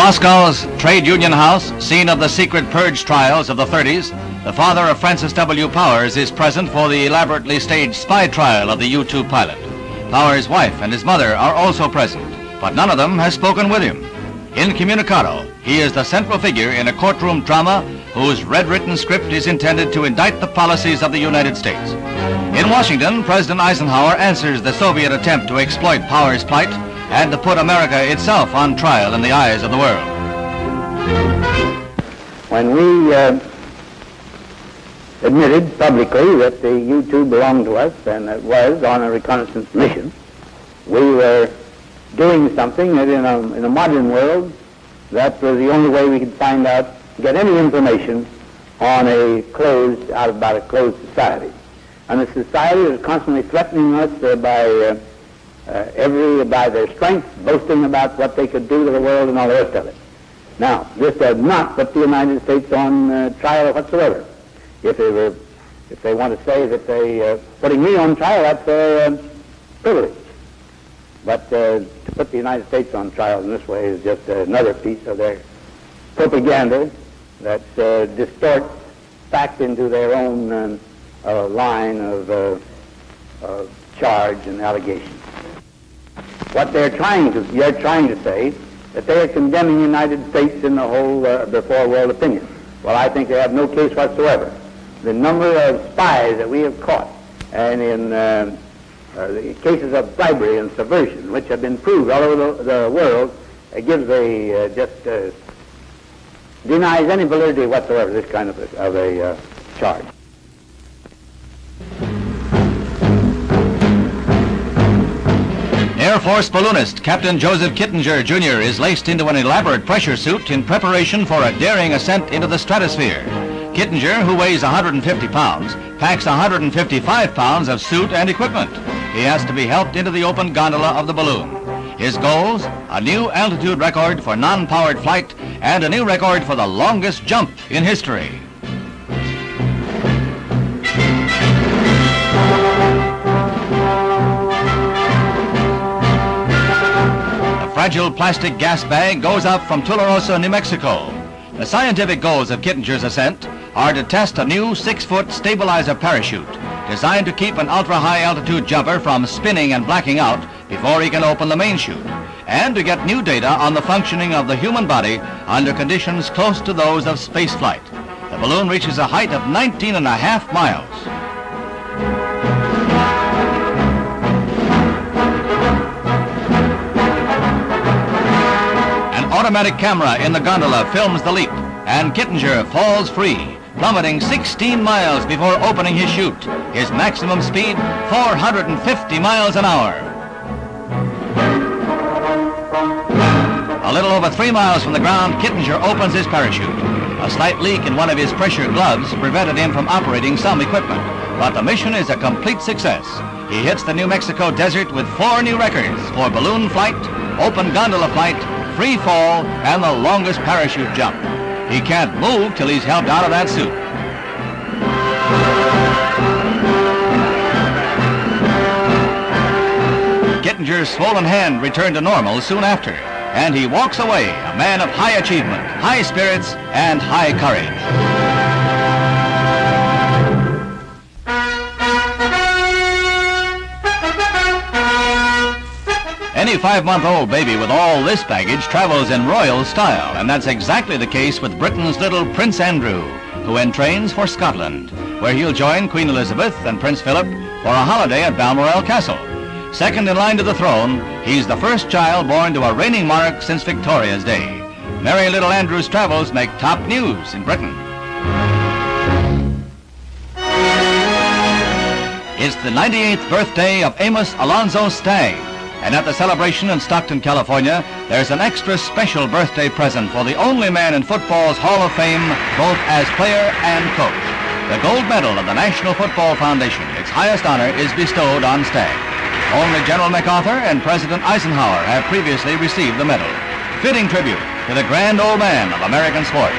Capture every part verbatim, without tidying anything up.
Moscow's Trade Union House, scene of the secret purge trials of the thirties, the father of Francis W. Powers is present for the elaborately staged spy trial of the U two pilot. Powers' wife and his mother are also present, but none of them has spoken with him. Incommunicado, he is the central figure in a courtroom drama whose red-written script is intended to indict the policies of the United States. In Washington, President Eisenhower answers the Soviet attempt to exploit Powers' plight and to put America itself on trial in the eyes of the world. When we uh, admitted publicly that the U two belonged to us and it was on a reconnaissance mission, we were doing something that in a, in a modern world, that was the only way we could find out, get any information on a closed, out about a closed society. And a society that is constantly threatening us uh, by uh, uh, every, by their strength, boasting about what they could do to the world and all the rest of it. Now, this does not put the United States on uh, trial whatsoever. If they were, if they want to say that they uh, putting me on trial, that's their uh, privilege. But uh, to put the United States on trial in this way is just another piece of their propaganda that uh, distorts fact into their own uh, uh, line of uh, uh, charge and allegation. What they're trying to, they're trying to say that they are condemning the United States in the whole uh, before world opinion. Well, I think they have no case whatsoever. The number of spies that we have caught, and in uh, Uh, the cases of bribery and subversion, which have been proved all over the, the world, uh, gives a, uh, just uh, denies any validity whatsoever, this kind of a, of a uh, charge. Air Force balloonist Captain Joseph Kittinger, Junior is laced into an elaborate pressure suit in preparation for a daring ascent into the stratosphere. Kittinger, who weighs one hundred fifty pounds, packs one hundred fifty-five pounds of suit and equipment. He has to be helped into the open gondola of the balloon. His goals, a new altitude record for non-powered flight and a new record for the longest jump in history. The fragile plastic gas bag goes up from Tularosa, New Mexico. The scientific goals of Kittinger's ascent are to test a new six-foot stabilizer parachute designed to keep an ultra-high altitude jumper from spinning and blacking out before he can open the main chute, and to get new data on the functioning of the human body under conditions close to those of spaceflight. The balloon reaches a height of nineteen and a half miles. An automatic camera in the gondola films the leap, and Kittinger falls free, plummeting sixteen miles before opening his chute. His maximum speed, four hundred fifty miles an hour. A little over three miles from the ground, Kittinger opens his parachute. A slight leak in one of his pressure gloves prevented him from operating some equipment, but the mission is a complete success. He hits the New Mexico desert with four new records for balloon flight, open gondola flight, free fall, and the longest parachute jump. He can't move till he's helped out of that suit. Kittinger's swollen hand returned to normal soon after, and he walks away a man of high achievement, high spirits, and high courage. Any five-month-old baby with all this baggage travels in royal style, and that's exactly the case with Britain's little Prince Andrew, who entrains for Scotland, where he'll join Queen Elizabeth and Prince Philip for a holiday at Balmoral Castle. Second in line to the throne, he's the first child born to a reigning monarch since Victoria's day. Merry little Andrew's travels make top news in Britain. It's the ninety-eighth birthday of Amos Alonzo Stagg, and at the celebration in Stockton, California, there's an extra special birthday present for the only man in football's Hall of Fame, both as player and coach. The gold medal of the National Football Foundation, its highest honor, is bestowed on Stagg. Only General MacArthur and President Eisenhower have previously received the medal. Fitting tribute to the grand old man of American sport.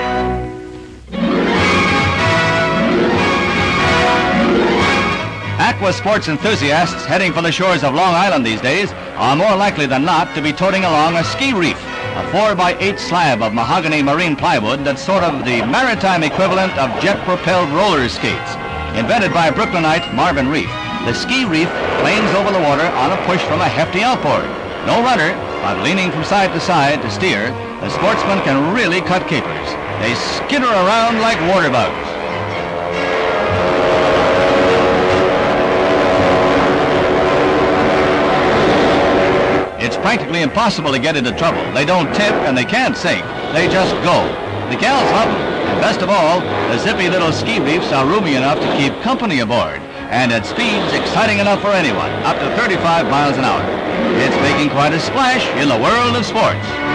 Aqua sports enthusiasts heading for the shores of Long Island these days are more likely than not to be toting along a ski reef a four by eight slab of mahogany marine plywood that's sort of the maritime equivalent of jet-propelled roller skates. Invented by Brooklynite Marvin Reef, the ski reef planes over the water on a push from a hefty outboard. No rudder, but leaning from side to side to steer, the sportsman can really cut capers. They skitter around like water bugs. It's practically impossible to get into trouble. They don't tip and they can't sink. They just go. The gals love them. And best of all, the zippy little ski reefs are roomy enough to keep company aboard. And at speeds exciting enough for anyone, up to thirty-five miles an hour. It's making quite a splash in the world of sports.